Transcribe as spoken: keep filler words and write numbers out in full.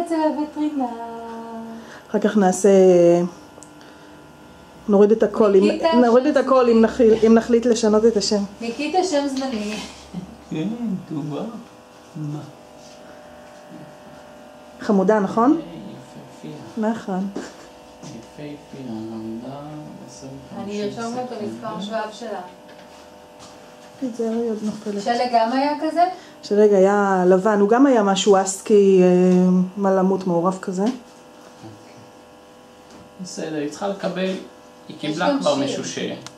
אצל הווטרינר. אחר כך נעשה, נוריד את הכל, נוריד את הכל אם נחליט לשנות את השם. ניקיטה שם זמני. כן, טובה. מה? חמודה, נכון? יפהפייה. נכון. יפהפייה, עמדה עשרים וחמישים אני ארשום לו את המספר שבב שלה. זה עוד נופלת. שלג גם היה כזה? שלג היה לבן, הוא גם היה משהו אסקי מלמות מעורב כזה. בסדר, היא צריכה לקבל, היא קיבלה כבר מישהו ש...